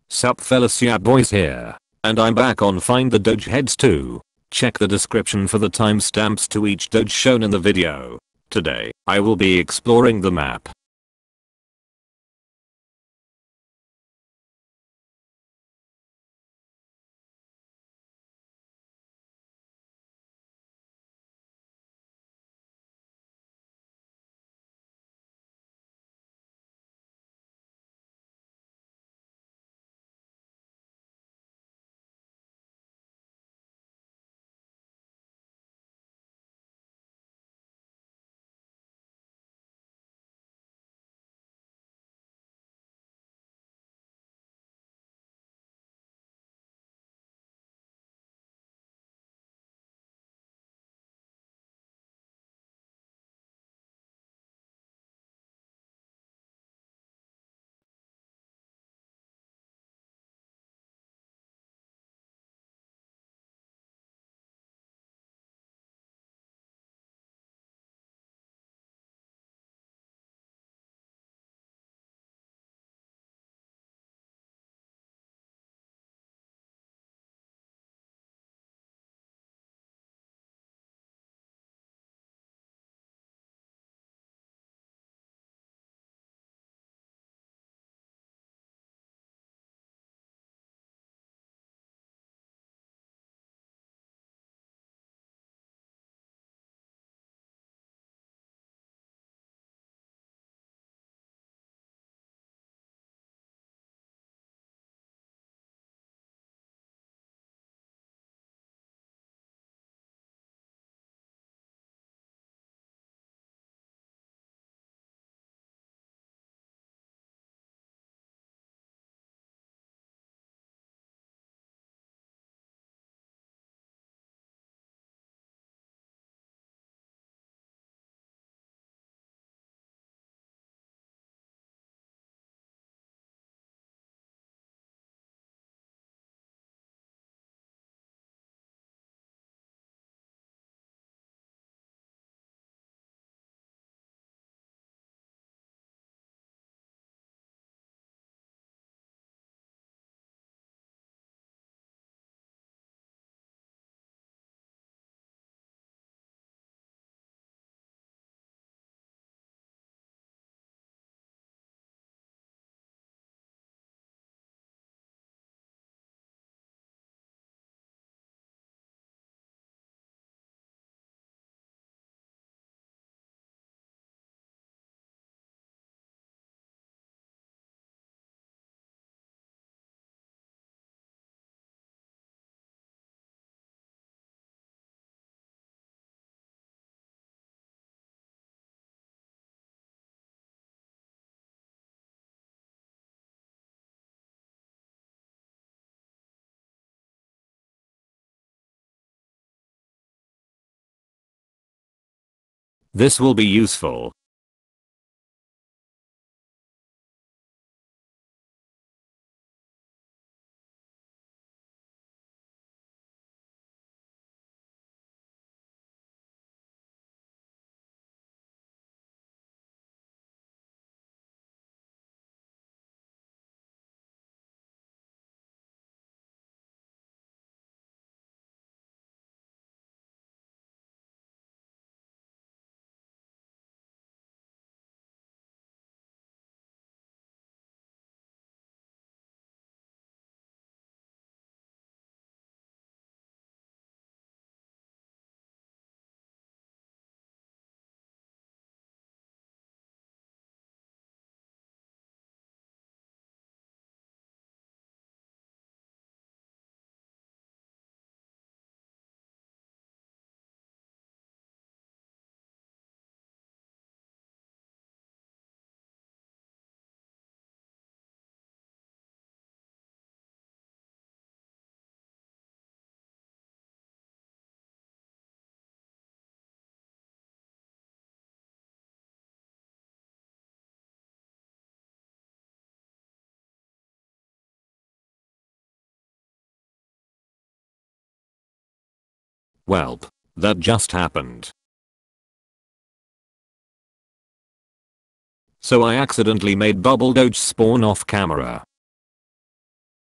Sup fellas, yeah boys here. And I'm back on Find the Doge Heads 2. Check the description for the timestamps to each doge shown in the video. Today, I will be exploring the map. This will be useful. Welp, that just happened. So I accidentally made Bubble Doge spawn off camera.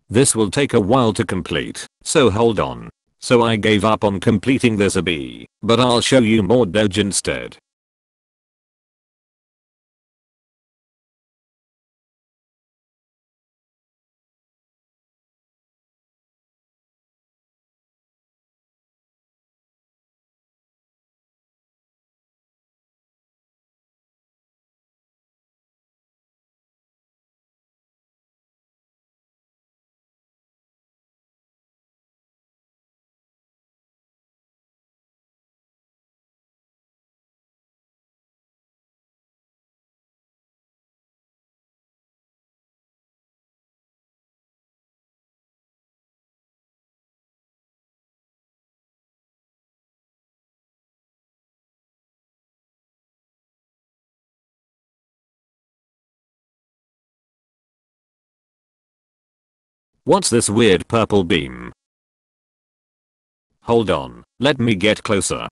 This will take a while to complete, so hold on. So I gave up on completing this obby, but I'll show you more Doge instead. What's this weird purple beam? Hold on, let me get closer.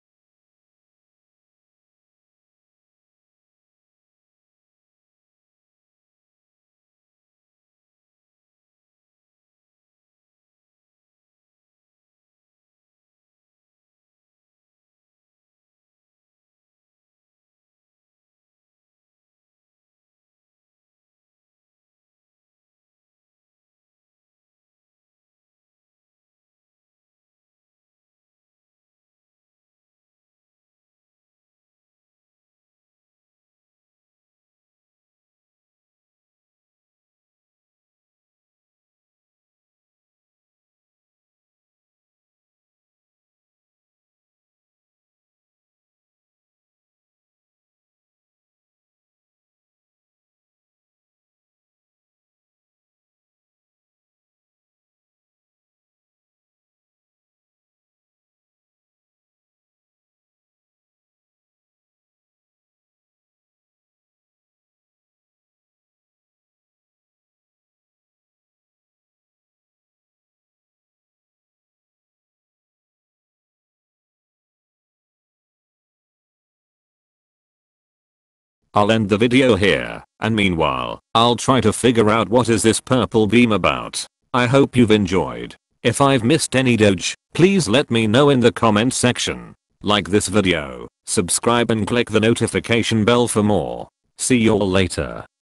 I'll end the video here, and meanwhile, I'll try to figure out what is this purple beam about. I hope you've enjoyed. If I've missed any Doge, please let me know in the comments section. Like this video, subscribe and click the notification bell for more. See y'all later.